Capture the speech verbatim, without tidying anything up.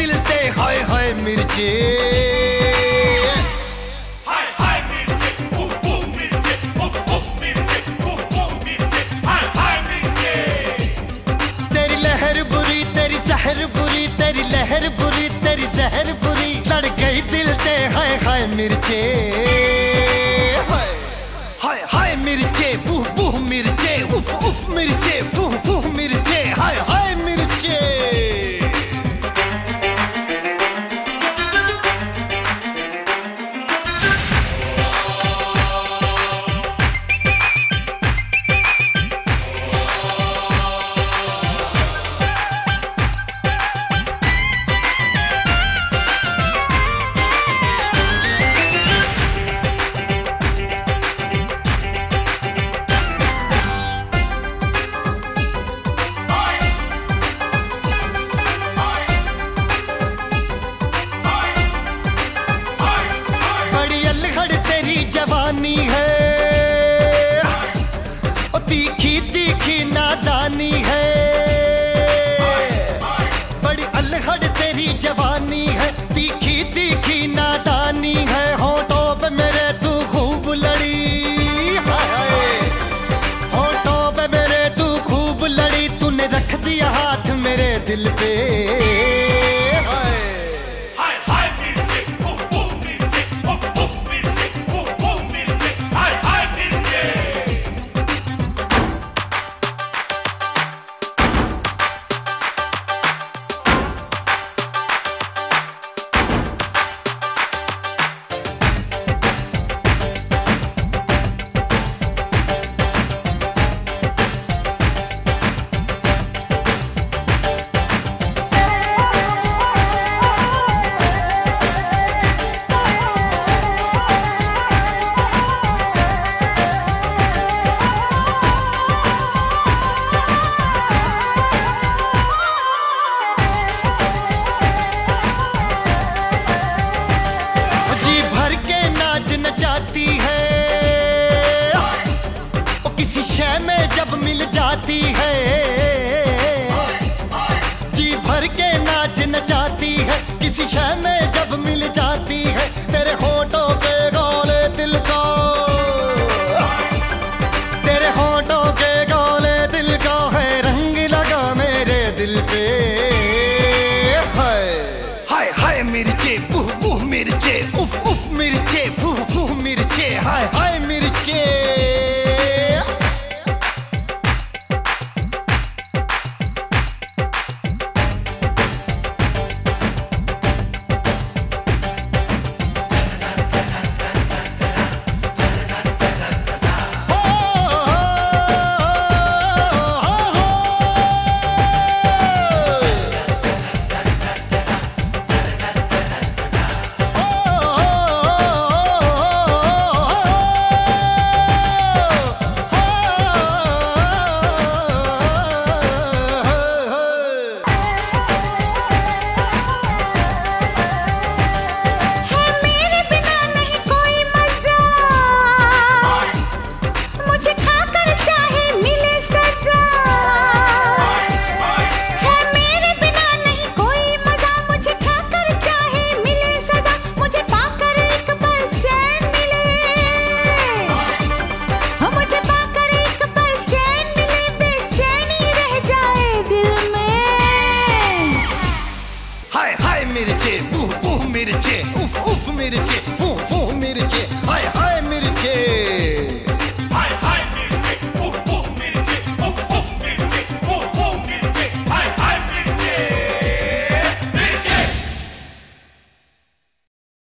दिल ते हाय हाय मिर्चे, हाय हाय मिर्चे, उफ उफ मिर्चे, उफ उफ मिर्चे, उफ उफ मिर्चे, हाय हाय मिर्चे। तेरी लहर बुरी तेरी जहर बुरी, तेरी लहर बुरी तेरी जहर बुरी, लड़ गई दिल ते हाय हाय मिर्चे, हाय हाय हाय मिर्चे, बूह बूह मिर्चे, उफ उफ मिर्चे, फूह फूह मिर्चे, हाय हाय मिर्चे। जवानी है ओ तीखी तीखी नादानी है, बड़ी अलहड़ तेरी जवानी है, तीखी तीखी नादानी है, होठों पे मेरे तू खूब लड़ी, होठों पे मेरे तू खूब लड़ी, तूने रख दिया हाथ मेरे दिल पे, किसी शय में जब मिल जाती है, जी भर के नाच नचाती है, किसी शय में जब मिल जाती है, तेरे होठों पे गोले दिल का, तेरे होठों के गोले दिल का है रंग लगा मेरे दिल पे, हाय हाय हाय मिर्चे, बुह बुह मिर्चे, उफ उफ मिर्चे, फूह फूह मिर्चे, हाय हाय मिर्चे। मिर्चे, उफ उफ मिर्चे, उफ उफ मिर्चे, फू फू